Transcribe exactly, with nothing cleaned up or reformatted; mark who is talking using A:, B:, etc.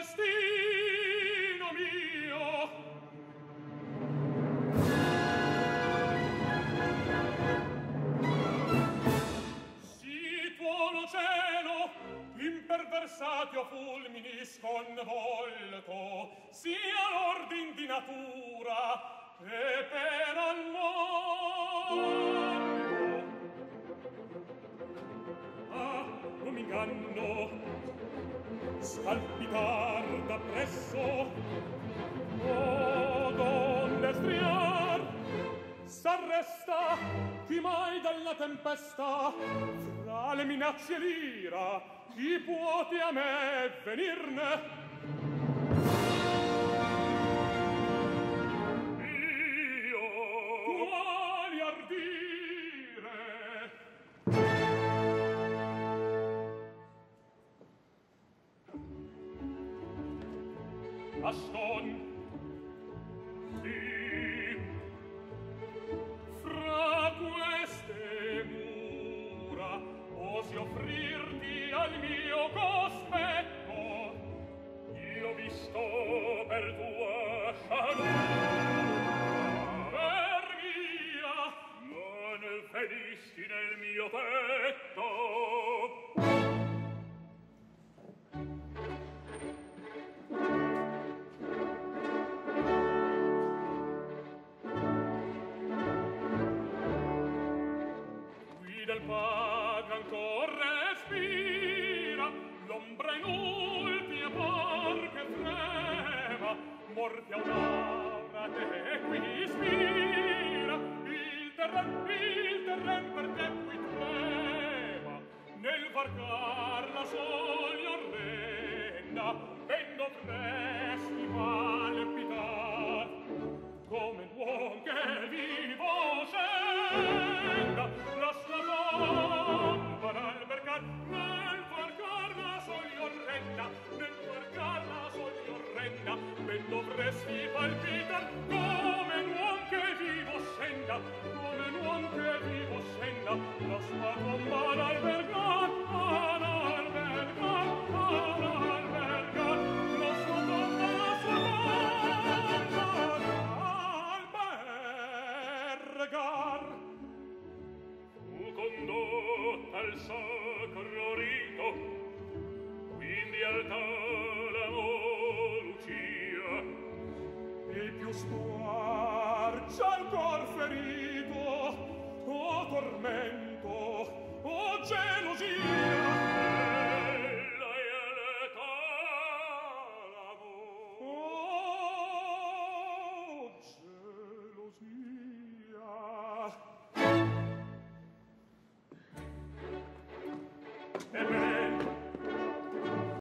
A: destino mio. Si tuono cielo, imperversati o fulmini sconvolto, sia l'ordin di natura che per al mondo. Ah, non m'inganno, scalpitar da presso, o donne striar, s'arresta chi mai dalla tempesta, fra le minacce e l'ira, chi puote a me venirne? Io quali ardire? Aston, sì, fra queste mura osi offrirti al mio cospetto, io visto per tua sciagura, per via, non vedisti nel mio petto. Del padre ancor respira, l'ombra inulti e par che frema, morte a un'aura te qui ispira, il terren, il terren per te qui trema, nel varcar la soglia orrenda, ben dovresti palpitar, come l'uom che vivo scenda, la sua tomba nel varcar, nel varcar la soglia orrenda, nel varcar la soglia orrenda, ben dovresti palpitar, come l'uom che vivo scenda, come l'uom che vivo scenda, la sua tomba nel varcar, nel varcar, nel varcar, la sua tomba, la sua tomba, fu condotta al sacro rito, quindi alta la Lucia, e più squarcia il cor ferito, o tormento, o gelosia, ella è l'età l'amor, o gelosia. E me